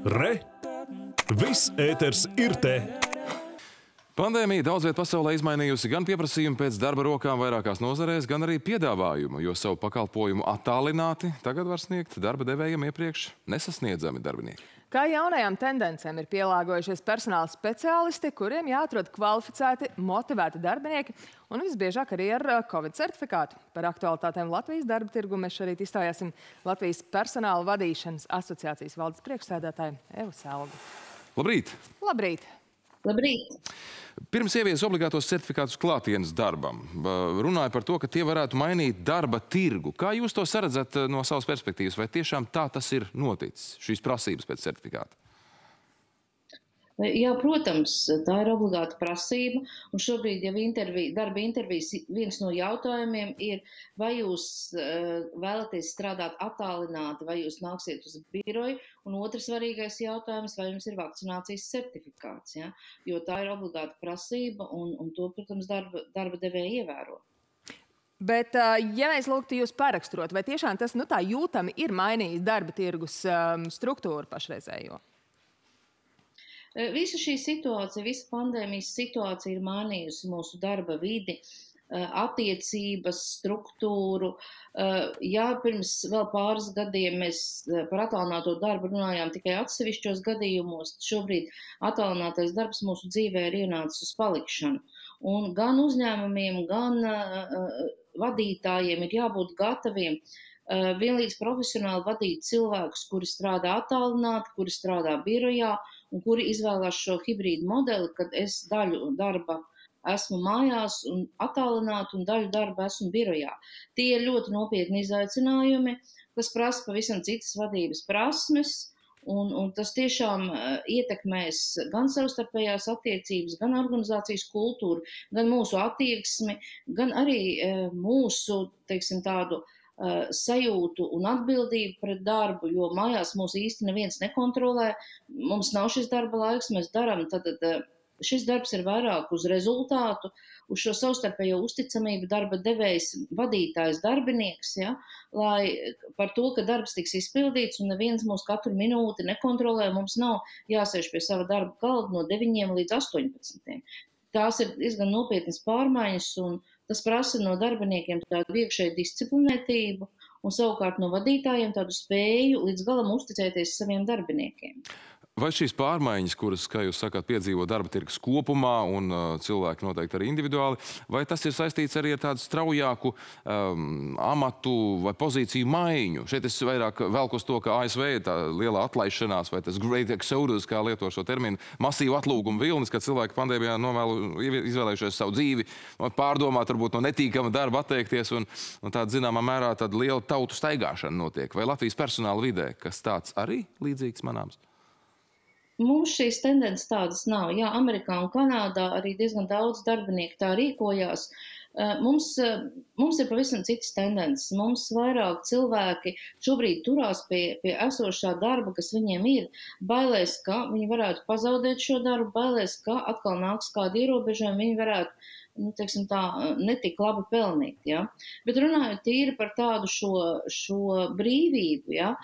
Re! Viss ēters ir te! Pandēmija daudz viet pasaulē izmainījusi gan pieprasījumu pēc darba rokām vairākās nozarēs, gan arī piedāvājumu, jo savu pakalpojumu attālināti tagad var sniegt darba devējiem iepriekš nesasniedzami darbinieki. Kā jaunajām tendencēm ir pielāgojušies personāla speciālisti, kuriem jāatrod kvalificēti, motivēti darbinieki un visbiežāk arī ar Covid certifikātu. Par aktualitātēm Latvijas darba tirgu mēs šorīt izstājāsim Latvijas personāla vadīšanas asociācijas valdes priekšsēdētāju Evu Selgu. Labrīt! Labrīt! Labrīt! Pirms ievies obligātos certifikātus klātienes darbam, runāja par to, ka tie varētu mainīt darba tirgu. Kā jūs to saredzat no savas perspektīvas? Vai tiešām tā tas ir noticis, šīs prasības pēc certifikāta? Jā, protams, tā ir obligāta prasība, un šobrīd jau darba intervijas viens no jautājumiem ir, vai jūs vēlaties strādāt attālināti, vai jūs nāksiet uz biroju, un otrs svarīgais jautājums, vai jums ir vakcinācijas certifikāts, ja? Jo tā ir obligāta prasība, un to, protams, darba devēja ievēro. Bet, ja mēs lūgtu jūs paraksturot, vai tiešām tas tā jūtami ir mainījis darba tirgus struktūru pašreizējo? Visa šī situācija, visa pandēmijas situācija ir mainījusi mūsu darba vidi, attiecības, struktūru. Jā, pirms vēl pāris gadiem mēs par attālināto darbu runājām tikai atsevišķos gadījumos. Šobrīd attālinātais darbs mūsu dzīvē ir ienācis uz palikšanu. Un gan uzņēmumiem, gan vadītājiem ir jābūt gataviem vienlīdz profesionāli vadīt cilvēkus, kuri strādā attālināti, kuri strādā birojā un kuri izvēlās šo hibrīdu modeli, kad es daļu darba esmu mājās un attālināti un daļu darba esmu birojā. Tie ir ļoti nopietni izaicinājumi, kas prasa pavisam citas vadības prasmes, un tas tiešām ietekmēs gan savstarpējās attiecības, gan organizācijas kultūru, gan mūsu attieksmi, gan arī mūsu, teiksim, tādu sajūtu un atbildību pret darbu, jo mājās mūs īsti neviens nekontrolē, mums nav šis darba laiks, mēs darām, tad šis darbs ir vairāk uz rezultātu, uz šo savstarpējo uzticamību darba devējs, vadītājs, darbinieks, ja, lai par to, ka darbs tiks izpildīts un neviens mūs katru minūti nekontrolē, mums nav jāsēž pie sava darba galda no 9 līdz 18. Tās ir diezgan nopietnas pārmaiņas, un tas prasa no darbiniekiem tādu iekšēju disciplinētību un savukārt no vadītājiem tādu spēju līdz galam uzticēties saviem darbiniekiem. Vai šīs pārmaiņas, kuras, kā jūs sakāt, piedzīvo darba tirgus kopumā un cilvēki noteikti arī individuāli, vai tas ir saistīts arī ar tādu straujāku amatu vai pozīciju maiņu? Šeit es vairāk velku uz to, ka ASV ir tā lielā atlaišanās vai tas great exodus, kā lieto šo terminu, masīvu atlūgumu vilnis, kad cilvēki pandēmijā izvēlējušies savu dzīvi, pārdomāt varbūt no netīkama darba atteikties un tāda zināmā mērā tāda liela tautu staigāšana notiek. Vai Latvijas personāla vidē, kas tāds arī līdzīgs manāms? Mums šīs tendences tādas nav. Jā, Amerikā un Kanādā arī diezgan daudz darbinieku tā rīkojās. Mums ir pavisam citas tendences. Mums vairāk cilvēki šobrīd turās pie esošā darba, kas viņiem ir. Bailēs, ka viņi varētu pazaudēt šo darbu, bailēs, ka atkal nāks kādi ierobežojumi, viņi varētu teiksim tā, netik labi pelnīt. Ja? Bet runājot tīri par tādu šo brīvību, ja?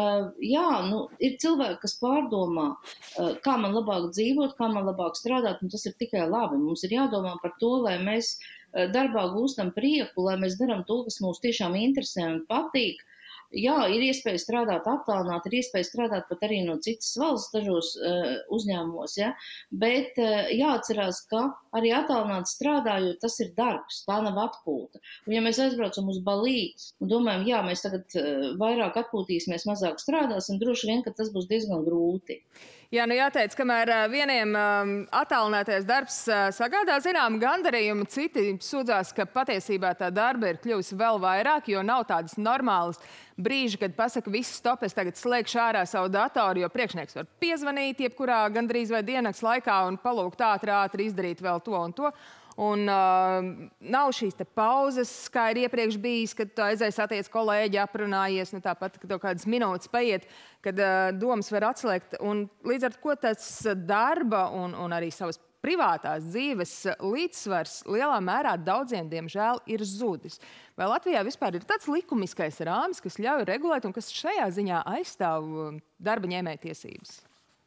Ir cilvēki, kas pārdomā, kā man labāk dzīvot, kā man labāk strādāt, un tas ir tikai labi. Mums ir jādomā par to, lai mēs darbā gūstam prieku, lai mēs darām to, kas mūs tiešām interesē un patīk. Jā, ir iespēja strādāt attālināti, ir iespēja strādāt pat arī no citas valsts dažos uzņēmumos, ja? Bet jāatcerās, ka arī attālināti strādājot, tas ir darbs, tā nav atpūta. Un ja mēs aizbraucam uz Balī un domājam, jā, mēs tagad vairāk atpūtīsimies, mazāk strādāsim, droši vien, ka tas būs diezgan grūti. Jā, jāteic, kamēr vieniem attālinātais darbs sagādā zinām gandarījumu, citi sūdzās, ka patiesībā tā darba ir kļuvusi vēl vairāk, jo nav tādas normālas brīži, kad pasaka, viss stop, es tagad slēgšu ārā savu datoru, jo priekšnieks var piezvanīt jebkurā gandrīz vai diennakts laikā un palūgt ātri izdarīt vēl to un to. Un nav šīs te pauzes, kā ir iepriekš bijis, kad tu aizies satiec kolēģi, aprunājies, tāpat, kad tev kādas minūtes paiet, kad domas var atslēgt. Un līdz ar to tas darba un arī savas privātās dzīves līdzsvars lielā mērā daudziem, diemžēl, ir zudis. Vai Latvijā vispār ir tāds likumiskais rāmis, kas ļauj regulēt un kas šajā ziņā aizstāv darba ņēmēja tiesības?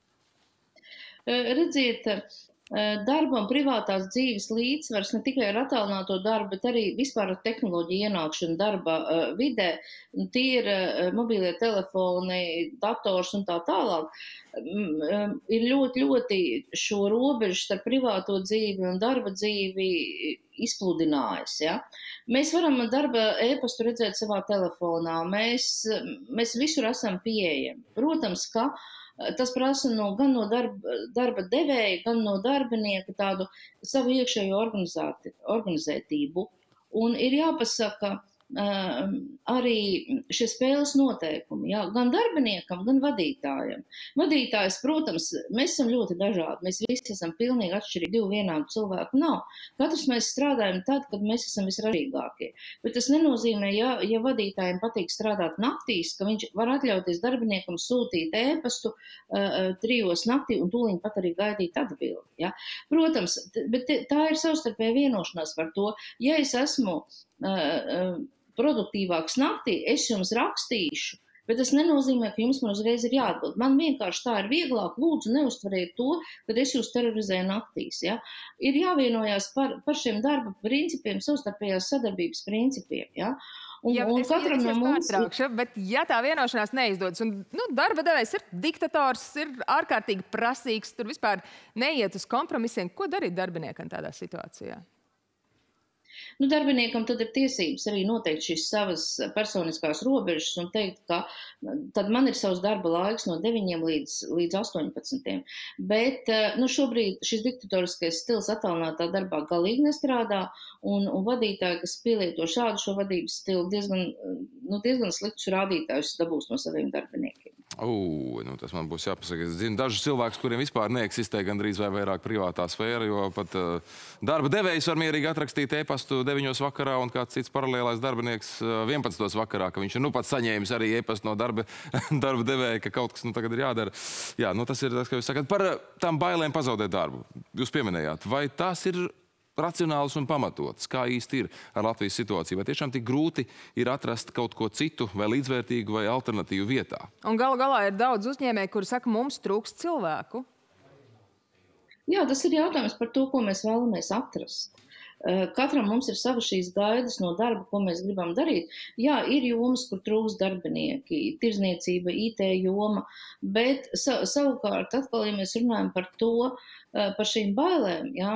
Redziet, darba un privātās dzīves līdzsvars ne tikai ar attālināto darbu, bet arī vispār ar tehnoloģiju ienākšanu darba vidē. Tie ir mobīlie telefoni, dators un tā tālāk. Ir ļoti šo robežu starp privāto dzīvi un darba dzīvi izpludinājis. Ja? Mēs varam darba e-pastu redzēt savā telefonā. Mēs visur esam pieejami. Protams, ka tas prasa gan no darba devēja, gan no darbinieka tādu savu iekšējo organizētību. Un ir jāpasaka arī šie spēles noteikumi, jā, gan darbiniekam, gan vadītājam. Vadītājs, protams, mēs esam ļoti dažādi, mēs visi esam pilnīgi atšķirīgi, divu vienādu cilvēku nav. Katrs mēs strādājam tad, kad mēs esam visražīgākie. Bet tas nenozīmē, ja vadītājiem patīk strādāt naktīs, ka viņš var atļauties darbiniekam sūtīt e-pastu 3 naktī un tūliņ pat arī gaidīt atbildi. Ja? Protams, bet tā ir savstarpēja vienošanās par to. Ja es esmu produktīvāks naktī, es jums rakstīšu, bet tas nenozīmē, ka jums man uzreiz ir jāatbild. Man vienkārši tā ir vieglāk, lūdzu neuztveriet to, kad es jūs terorizēju naktīs. Ja? Ir jāvienojās par šiem darba principiem, savstarpējās sadarbības principiem. Ja? Un katram no mums... Bet ja tā vienošanās neizdodas, un darba devējs ir diktators, ir ārkārtīgi prasīgs, tur vispār neiet uz kompromisiem, ko darīt darbiniekam tādā situācijā? Darbiniekam tad ir tiesības arī noteikt šīs savas personiskās robežas un teikt, ka tad man ir savs darba laiks no 9 līdz 18. Bet šobrīd šis diktatoriskais stils attālinātā darbā galīgi nestrādā, un vadītāji, kas pielieto šādu šo vadības stilu, diezgan sliktus rādītājus dabūs no saviem darbiniekiem. Tas man būs jāpasaka. Es zinu dažus cilvēkus, kuriem vispār neeksistē gandrīz vai vairāk privātā sfēra, jo pat darba devējs var mierīgi atrakstīt e-pastu 9 vakarā un kāds cits paralēlais darbinieks 11 vakarā, ka viņš ir pats saņēmis arī e-pastu no darba devēja, ka kaut kas tagad ir jādara. Jā, tas ir tas, ka jūs sakat. Par tām bailēm pazaudēt darbu. Jūs pieminējāt, vai tas ir racionāls un pamatots, kā īsti ir ar Latvijas situāciju? Vai tiešām tik grūti ir atrast kaut ko citu vai līdzvērtīgu vai alternatīvu vietā? Un galu galā ir daudz uzņēmēju, kuri saka, mums trūkst cilvēku. Jā, tas ir jautājums par to, ko mēs vēlamies atrast. Katram mums ir sava šīs gaidas no darba, ko mēs gribam darīt. Jā, ir jomas, kur trūkst darbinieki, tirzniecība, IT joma, bet savukārt atkal, ja mēs runājam par to, par šīm bailēm, jā,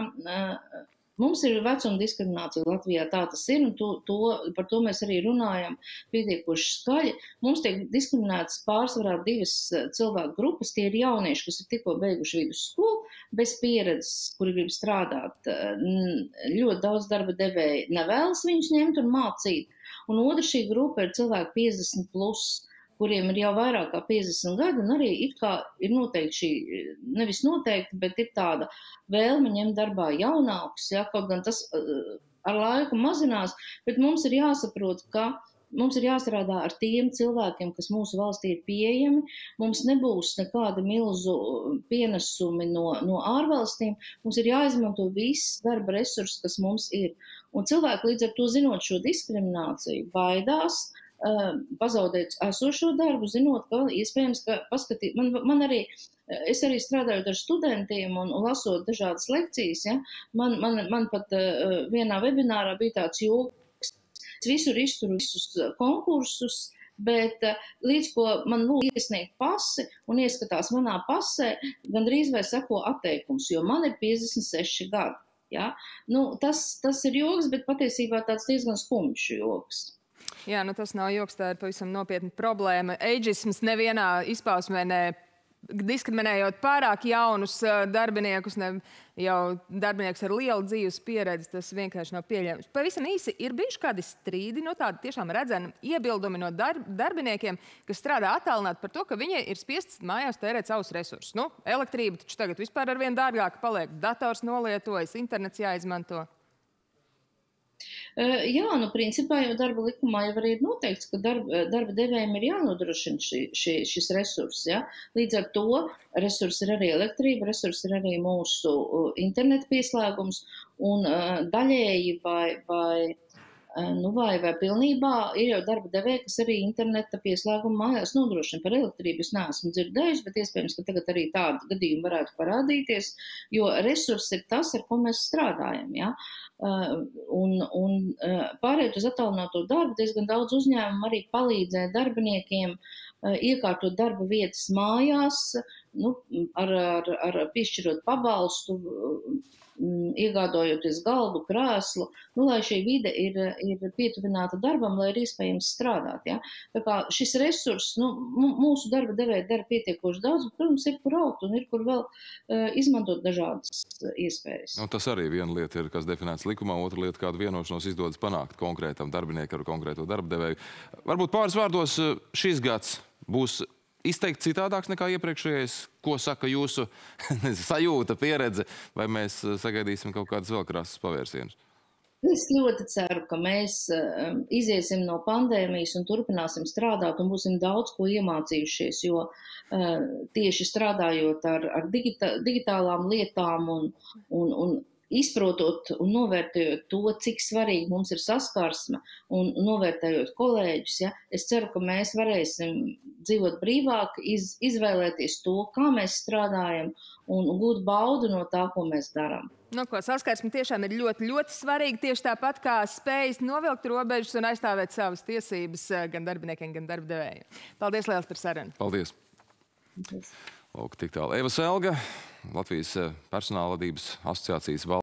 mums ir vecuma diskriminācija Latvijā, tā tas ir, un par to mēs arī runājam pietiekoši skaļi. Mums tiek diskriminētas pārsvarā 2 cilvēku grupas, tie ir jaunieši, kas ir tikko beiguši vidusskolu, bez pieredzes, kuri grib strādāt. Ļoti daudz darba devēji nevēlas viņus ņemt un mācīt. Un otra šī grupa ir cilvēki 50+, kuriem ir jau vairāk kā 50 gadi, un arī ir noteikti šī, nevis noteikti, bet ir tāda vēlme ņemt darbā jaunākus, ja, kaut gan tas ar laiku mazinās, bet mums ir jāsaprot, ka mums ir jāstrādā ar tiem cilvēkiem, kas mūsu valstī ir pieejami, mums nebūs nekāda milzu pienesumi no ārvalstīm, mums ir jāizmanto viss darba resursi, kas mums ir. Un cilvēki līdz ar to zinot šo diskrimināciju baidās, pazaudēt esošo darbu, zinot, ka iespējams, ka paskatīt, es arī strādājot ar studentiem un lasot dažādas lekcijas, ja, man pat vienā webinārā bija tāds joks, es visur izturu visus konkursus, bet līdz ko man lūdzu iesniegt pasi un ieskatās manā pasē, gandrīz vai seko atteikums, jo man ir 56 gadi. Ja. Tas ir joks, bet patiesībā tāds diezgan skumjš joks. Jā, tas nav joks, tā ir pavisam nopietna problēma. Eidžisms nevienā izpausmē diskriminējot pārāk jaunus darbiniekus, jau darbinieks ar lielu dzīves pieredzi, tas vienkārši nav pieļaujams. Pavisam īsi, ir bijuši kādi strīdi, tādi tiešām redzami iebildumi no darbiniekiem, kas strādā attālināt par to, ka viņi ir spiests mājās tērēt savus resursus. Elektrība taču tagad vispār arvien dārgāka paliek, dators nolietojas, internets jāizmanto. Jā, nu, principā jau darba likumā jau arī ir noteikts, ka darba devējiem ir jānodrošina šis resurs. Ja? Līdz ar to resurs ir arī elektrība, resurs ir arī mūsu interneta pieslēgums, un daļēji vai pilnībā ir jau darba devēji, kas arī interneta pieslēgumu mājās nodrošina. Par elektrību es neesmu dzirdējuši, bet iespējams, ka tagad arī tādi gadījumi varētu parādīties, jo resurs ir tas, ar ko mēs strādājam. Ja? Un pārējot uz attālināto darbu, diezgan daudz uzņēmumu arī palīdzēja darbiniekiem iekārtot darba vietas mājās, ar piešķirot pabalstu, iegādojoties galdu, krēslu, lai šī vide ir pietuvināta darbam, lai ir iespējams strādāt. Ja? Tā kā šis resurs, mūsu darba devēji dara pietiekoši daudz, bet, protams, ir kur augt un ir kur vēl izmantot dažādas iespējas. Tas arī viena lieta ir, kas definēts likumā, otra lieta, kādu vienošanos izdodas panākt konkrētam darbinieku ar konkrēto darba devēju. Varbūt pāris vārdos šis gads būs izteikti citādāks nekā iepriekšējais? Ko saka jūsu sajūta, pieredze, vai mēs sagaidīsim kaut kādas vēl krasas pavērsienus? Es ļoti ceru, ka mēs iziesim no pandēmijas un turpināsim strādāt un būsim daudz ko iemācījušies, jo tieši strādājot ar digitālām lietām un izprotot un novērtējot to, cik svarīgi mums ir saskarsme un novērtējot kolēģus, ja, es ceru, ka mēs varēsim dzīvot brīvāk, izvēlēties to, kā mēs strādājam un gūt baudu no tā, ko mēs darām. Saskarsme tiešām ir ļoti, ļoti svarīga, tieši tāpat kā spējas novilkt robežas un aizstāvēt savas tiesības gan darbiniekiem, gan darba devējiem. Paldies liels par sarunu. Paldies. Lūk, tik tālu Eva Selga, Latvijas personāla vadības asociācijas valdes